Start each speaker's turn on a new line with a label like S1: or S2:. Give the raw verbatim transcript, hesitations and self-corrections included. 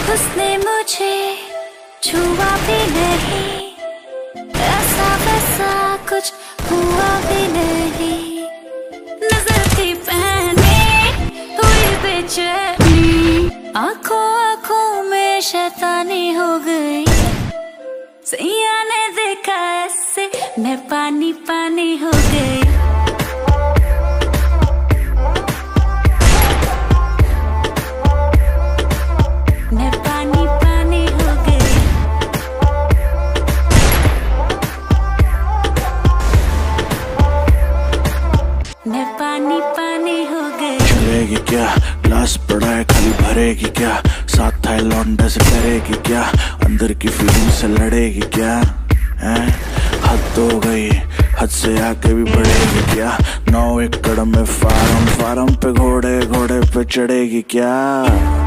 S1: उसने मुझे छुआ भी नहीं, ऐसा वैसा कुछ हुआ भी नहीं। नजर थी पहनी हुई बेचैनी, आंखों आंखों में शैतानी हो गई। सैया ने देखा ऐसे मैं पानी पानी हो गई। मैं पानी पानी हो गई। मैं पानी पानी हो गई।
S2: चलेगी क्या, ग्लास पड़ा है खाली भरेगी क्या, साथ था लौंडे से करेगी क्या, अंदर की फीलिंग से लड़ेगी क्या, हैं हद हो गई, हद से आके भी बढ़ेगी क्या, नौ एकड़ में फार्म फार्म पे घोड़े घोड़े पे चढ़ेगी क्या।